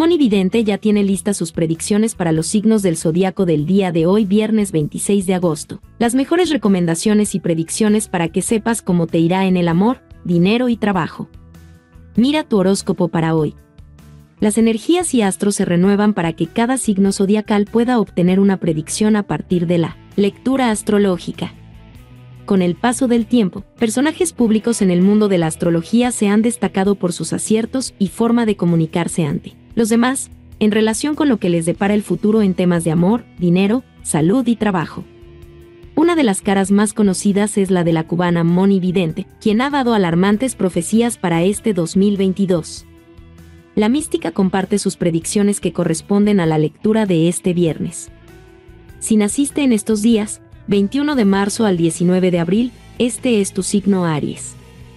Monividente ya tiene listas sus predicciones para los signos del zodiaco del día de hoy, viernes 26 de agosto. Las mejores recomendaciones y predicciones para que sepas cómo te irá en el amor, dinero y trabajo. Mira tu horóscopo para hoy. Las energías y astros se renuevan para que cada signo zodiacal pueda obtener una predicción a partir de la lectura astrológica. Con el paso del tiempo, personajes públicos en el mundo de la astrología se han destacado por sus aciertos y forma de comunicarse ante los demás, en relación con lo que les depara el futuro en temas de amor, dinero, salud y trabajo. Una de las caras más conocidas es la de la cubana Monividente, quien ha dado alarmantes profecías para este 2022. La mística comparte sus predicciones que corresponden a la lectura de este viernes. Si naciste en estos días, 21 de marzo al 19 de abril, este es tu signo Aries.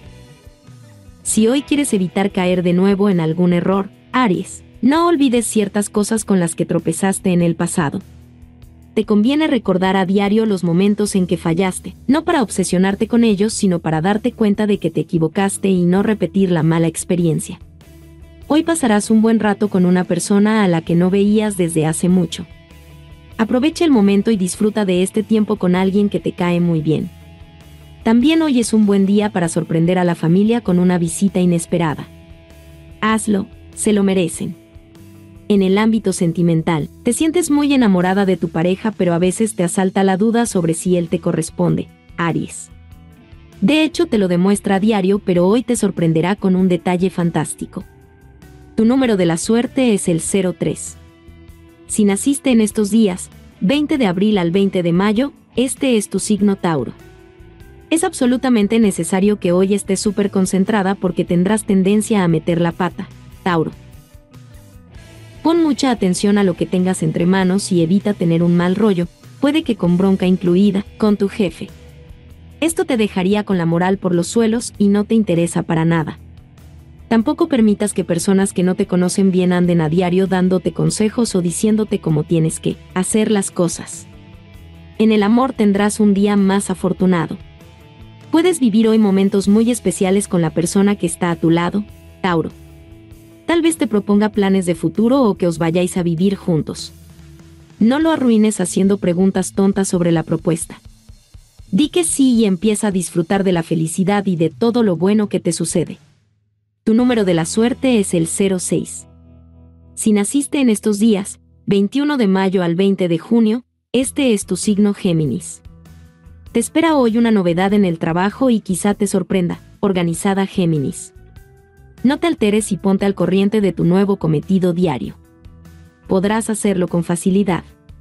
Si hoy quieres evitar caer de nuevo en algún error, Aries, no olvides ciertas cosas con las que tropezaste en el pasado. Te conviene recordar a diario los momentos en que fallaste, no para obsesionarte con ellos, sino para darte cuenta de que te equivocaste y no repetir la mala experiencia. Hoy pasarás un buen rato con una persona a la que no veías desde hace mucho. Aprovecha el momento y disfruta de este tiempo con alguien que te cae muy bien. También hoy es un buen día para sorprender a la familia con una visita inesperada. Hazlo, se lo merecen. En el ámbito sentimental, te sientes muy enamorada de tu pareja, pero a veces te asalta la duda sobre si él te corresponde, Aries. De hecho, te lo demuestra a diario, pero hoy te sorprenderá con un detalle fantástico. Tu número de la suerte es el 03. Si naciste en estos días, 20 de abril al 20 de mayo, este es tu signo Tauro. Es absolutamente necesario que hoy estés súper concentrada porque tendrás tendencia a meter la pata, Tauro. Pon mucha atención a lo que tengas entre manos y evita tener un mal rollo, puede que con bronca incluida, con tu jefe. Esto te dejaría con la moral por los suelos y no te interesa para nada. Tampoco permitas que personas que no te conocen bien anden a diario dándote consejos o diciéndote cómo tienes que hacer las cosas. En el amor tendrás un día más afortunado. Puedes vivir hoy momentos muy especiales con la persona que está a tu lado, Tauro. Tal vez te proponga planes de futuro o que os vayáis a vivir juntos. No lo arruines haciendo preguntas tontas sobre la propuesta. Di que sí y empieza a disfrutar de la felicidad y de todo lo bueno que te sucede. Tu número de la suerte es el 06. Si naciste en estos días, 21 de mayo al 20 de junio, este es tu signo Géminis. Te espera hoy una novedad en el trabajo y quizá te sorprenda, organizada Géminis. No te alteres y ponte al corriente de tu nuevo cometido diario. Podrás hacerlo con facilidad.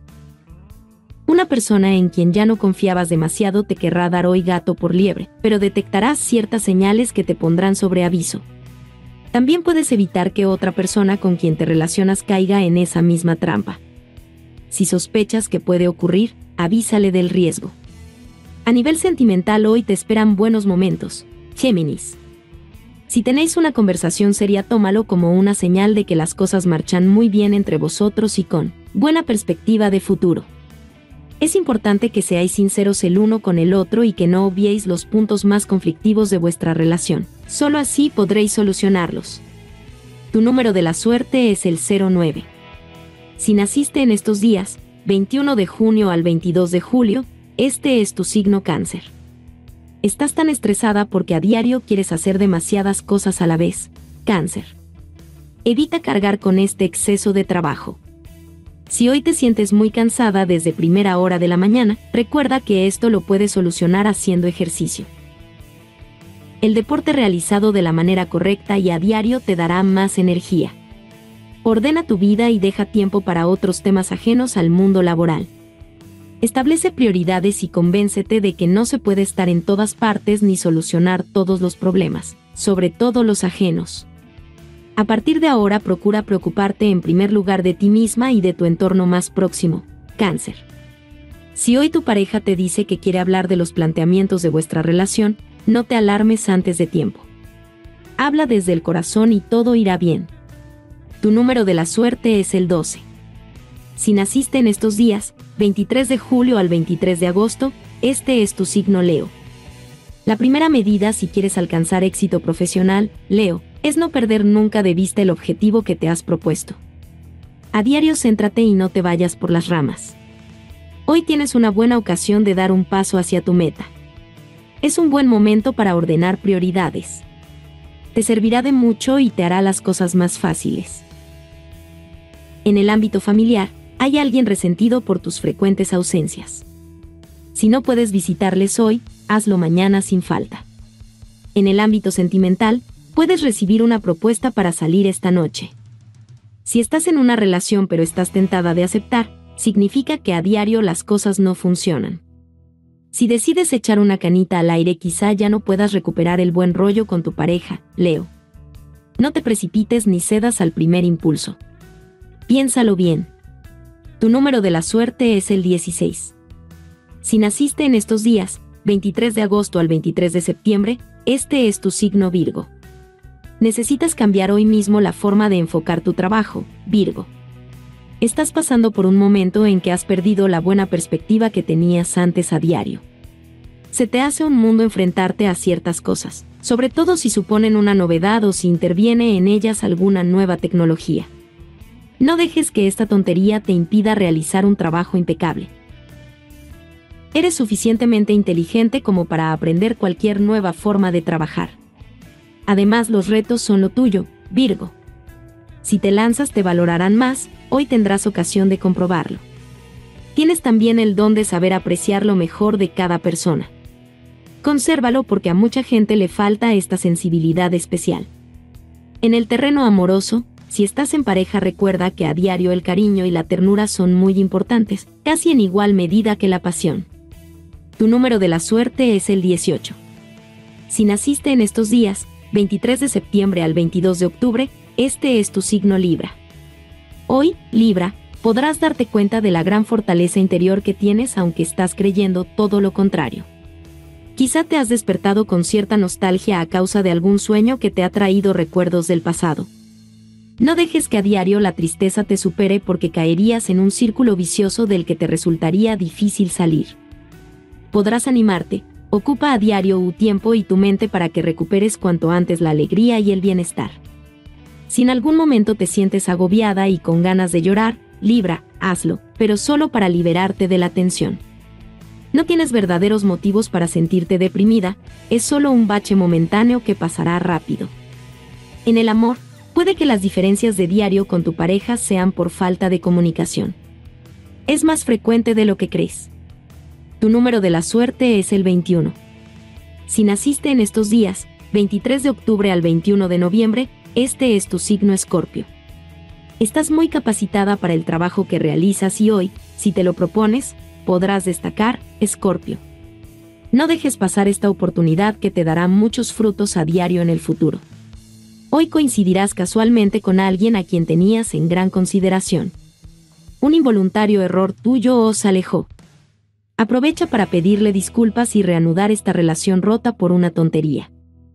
Una persona en quien ya no confiabas demasiado te querrá dar hoy gato por liebre, pero detectarás ciertas señales que te pondrán sobre aviso. También puedes evitar que otra persona con quien te relacionas caiga en esa misma trampa. Si sospechas que puede ocurrir, avísale del riesgo. A nivel sentimental hoy te esperan buenos momentos, Géminis. Si tenéis una conversación seria, tómalo como una señal de que las cosas marchan muy bien entre vosotros y con buena perspectiva de futuro. Es importante que seáis sinceros el uno con el otro y que no obviéis los puntos más conflictivos de vuestra relación. Solo así podréis solucionarlos. Tu número de la suerte es el 09. Si naciste en estos días, 21 de junio al 22 de julio, este es tu signo Cáncer. Estás tan estresada porque a diario quieres hacer demasiadas cosas a la vez, Cáncer. Evita cargar con este exceso de trabajo. Si hoy te sientes muy cansada desde primera hora de la mañana, recuerda que esto lo puedes solucionar haciendo ejercicio. El deporte realizado de la manera correcta y a diario te dará más energía. Ordena tu vida y deja tiempo para otros temas ajenos al mundo laboral. Establece prioridades y convéncete de que no se puede estar en todas partes ni solucionar todos los problemas, sobre todo los ajenos. A partir de ahora procura preocuparte en primer lugar de ti misma y de tu entorno más próximo, Cáncer. Si hoy tu pareja te dice que quiere hablar de los planteamientos de vuestra relación, no te alarmes antes de tiempo. Habla desde el corazón y todo irá bien. Tu número de la suerte es el 12. Si naciste en estos días, 23 de julio al 23 de agosto, este es tu signo Leo. La primera medida si quieres alcanzar éxito profesional, Leo, es no perder nunca de vista el objetivo que te has propuesto. A diario céntrate y no te vayas por las ramas. Hoy tienes una buena ocasión de dar un paso hacia tu meta. Es un buen momento para ordenar prioridades. Te servirá de mucho y te hará las cosas más fáciles. En el ámbito familiar, hay alguien resentido por tus frecuentes ausencias. Si no puedes visitarles hoy, hazlo mañana sin falta. En el ámbito sentimental, puedes recibir una propuesta para salir esta noche. Si estás en una relación pero estás tentada de aceptar, significa que a diario las cosas no funcionan. Si decides echar una canita al aire, quizá ya no puedas recuperar el buen rollo con tu pareja, Leo. No te precipites ni cedas al primer impulso. Piénsalo bien. Tu número de la suerte es el 16. Si naciste en estos días, 23 de agosto al 23 de septiembre, este es tu signo Virgo. Necesitas cambiar hoy mismo la forma de enfocar tu trabajo, Virgo. Estás pasando por un momento en que has perdido la buena perspectiva que tenías antes a diario. Se te hace un mundo enfrentarte a ciertas cosas, sobre todo si suponen una novedad o si interviene en ellas alguna nueva tecnología. No dejes que esta tontería te impida realizar un trabajo impecable. Eres suficientemente inteligente como para aprender cualquier nueva forma de trabajar. Además, los retos son lo tuyo, Virgo. Si te lanzas te valorarán más, hoy tendrás ocasión de comprobarlo. Tienes también el don de saber apreciar lo mejor de cada persona. Consérvalo porque a mucha gente le falta esta sensibilidad especial. En el terreno amoroso, si estás en pareja, recuerda que a diario el cariño y la ternura son muy importantes, casi en igual medida que la pasión. Tu número de la suerte es el 18. Si naciste en estos días, 23 de septiembre al 22 de octubre, este es tu signo Libra. Hoy, Libra, podrás darte cuenta de la gran fortaleza interior que tienes aunque estás creyendo todo lo contrario. Quizá te has despertado con cierta nostalgia a causa de algún sueño que te ha traído recuerdos del pasado. No dejes que a diario la tristeza te supere porque caerías en un círculo vicioso del que te resultaría difícil salir. Podrás animarte, ocupa a diario tu tiempo y tu mente para que recuperes cuanto antes la alegría y el bienestar. Si en algún momento te sientes agobiada y con ganas de llorar, Libra, hazlo, pero solo para liberarte de la tensión. No tienes verdaderos motivos para sentirte deprimida, es solo un bache momentáneo que pasará rápido. En el amor, puede que las diferencias de diario con tu pareja sean por falta de comunicación. Es más frecuente de lo que crees. Tu número de la suerte es el 21. Si naciste en estos días, 23 de octubre al 21 de noviembre, este es tu signo Escorpio. Estás muy capacitada para el trabajo que realizas y hoy, si te lo propones, podrás destacar, Escorpio. No dejes pasar esta oportunidad que te dará muchos frutos a diario en el futuro. Hoy coincidirás casualmente con alguien a quien tenías en gran consideración. Un involuntario error tuyo os alejó. Aprovecha para pedirle disculpas y reanudar esta relación rota por una tontería.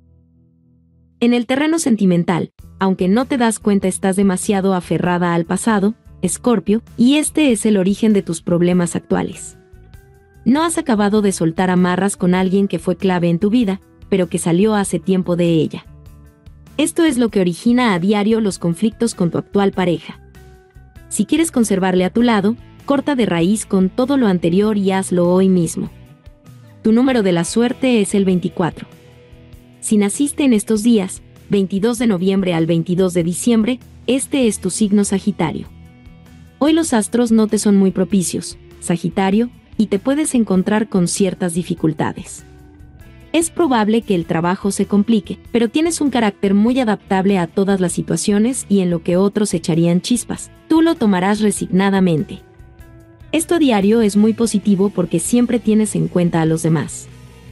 En el terreno sentimental, aunque no te das cuenta, estás demasiado aferrada al pasado, Escorpio, y este es el origen de tus problemas actuales. No has acabado de soltar amarras con alguien que fue clave en tu vida, pero que salió hace tiempo de ella. Esto es lo que origina a diario los conflictos con tu actual pareja. Si quieres conservarle a tu lado, corta de raíz con todo lo anterior y hazlo hoy mismo. Tu número de la suerte es el 24. Si naciste en estos días, 22 de noviembre al 22 de diciembre, este es tu signo Sagitario. Hoy los astros no te son muy propicios, Sagitario, y te puedes encontrar con ciertas dificultades. Es probable que el trabajo se complique, pero tienes un carácter muy adaptable a todas las situaciones y en lo que otros echarían chispas, tú lo tomarás resignadamente. Esto a diario es muy positivo porque siempre tienes en cuenta a los demás.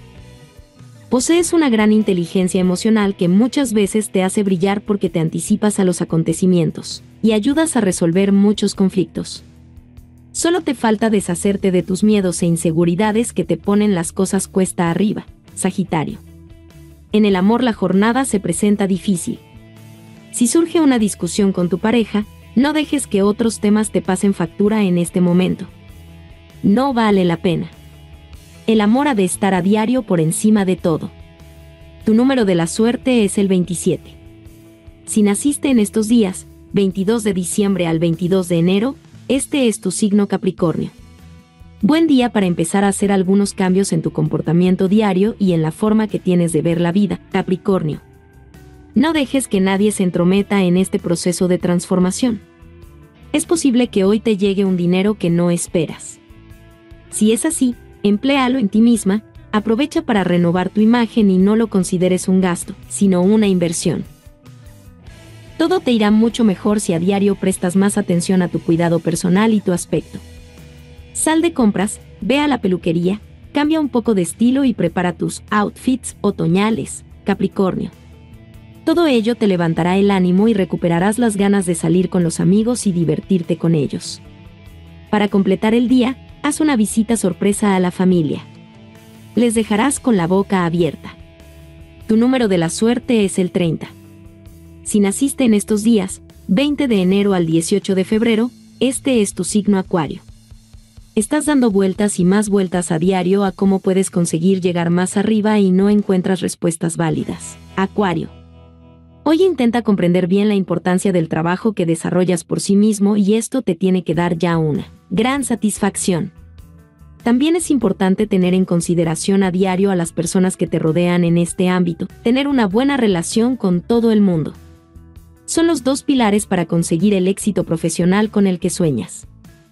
Posees una gran inteligencia emocional que muchas veces te hace brillar porque te anticipas a los acontecimientos y ayudas a resolver muchos conflictos. Solo te falta deshacerte de tus miedos e inseguridades que te ponen las cosas cuesta arriba, Sagitario. En el amor la jornada se presenta difícil. Si surge una discusión con tu pareja, no dejes que otros temas te pasen factura en este momento. No vale la pena. El amor ha de estar a diario por encima de todo. Tu número de la suerte es el 27. Si naciste en estos días, 22 de diciembre al 22 de enero, este es tu signo Capricornio. Buen día para empezar a hacer algunos cambios en tu comportamiento diario y en la forma que tienes de ver la vida, Capricornio. No dejes que nadie se entrometa en este proceso de transformación. Es posible que hoy te llegue un dinero que no esperas. Si es así, empléalo en ti misma, aprovecha para renovar tu imagen y no lo consideres un gasto, sino una inversión. Todo te irá mucho mejor si a diario prestas más atención a tu cuidado personal y tu aspecto. Sal de compras, ve a la peluquería, cambia un poco de estilo y prepara tus outfits otoñales, Capricornio. Todo ello te levantará el ánimo y recuperarás las ganas de salir con los amigos y divertirte con ellos. Para completar el día, haz una visita sorpresa a la familia. Les dejarás con la boca abierta. Tu número de la suerte es el 30. Si naciste en estos días, 20 de enero al 18 de febrero, este es tu signo Acuario. Estás dando vueltas y más vueltas a diario a cómo puedes conseguir llegar más arriba y no encuentras respuestas válidas. Acuario. Hoy intenta comprender bien la importancia del trabajo que desarrollas por sí mismo y esto te tiene que dar ya una gran satisfacción. También es importante tener en consideración a diario a las personas que te rodean en este ámbito, tener una buena relación con todo el mundo. Son los dos pilares para conseguir el éxito profesional con el que sueñas.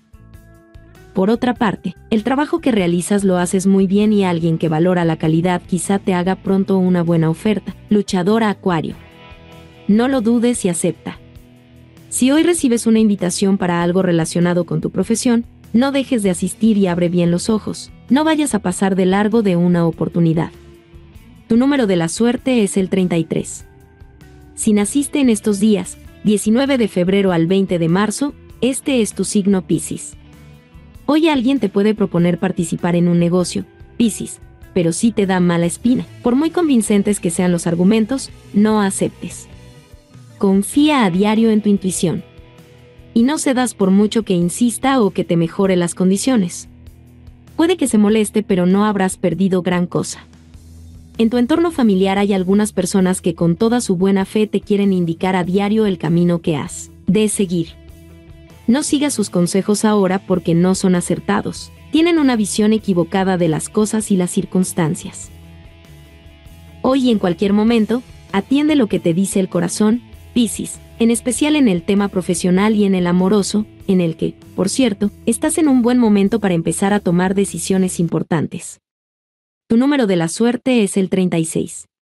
Por otra parte, el trabajo que realizas lo haces muy bien y alguien que valora la calidad quizá te haga pronto una buena oferta. Luchadora Acuario. No lo dudes y acepta. Si hoy recibes una invitación para algo relacionado con tu profesión, no dejes de asistir y abre bien los ojos, no vayas a pasar de largo de una oportunidad. Tu número de la suerte es el 33. Si naciste en estos días, 19 de febrero al 20 de marzo, este es tu signo Piscis. Hoy alguien te puede proponer participar en un negocio, Piscis, pero si te da mala espina. Por muy convincentes que sean los argumentos, no aceptes. Confía a diario en tu intuición. Y no cedas por mucho que insista o que te mejore las condiciones. Puede que se moleste, pero no habrás perdido gran cosa. En tu entorno familiar hay algunas personas que con toda su buena fe te quieren indicar a diario el camino que has de seguir. No sigas sus consejos ahora porque no son acertados. Tienen una visión equivocada de las cosas y las circunstancias. Hoy y en cualquier momento, atiende lo que te dice el corazón, Piscis, en especial en el tema profesional y en el amoroso, en el que, por cierto, estás en un buen momento para empezar a tomar decisiones importantes. Tu número de la suerte es el 36.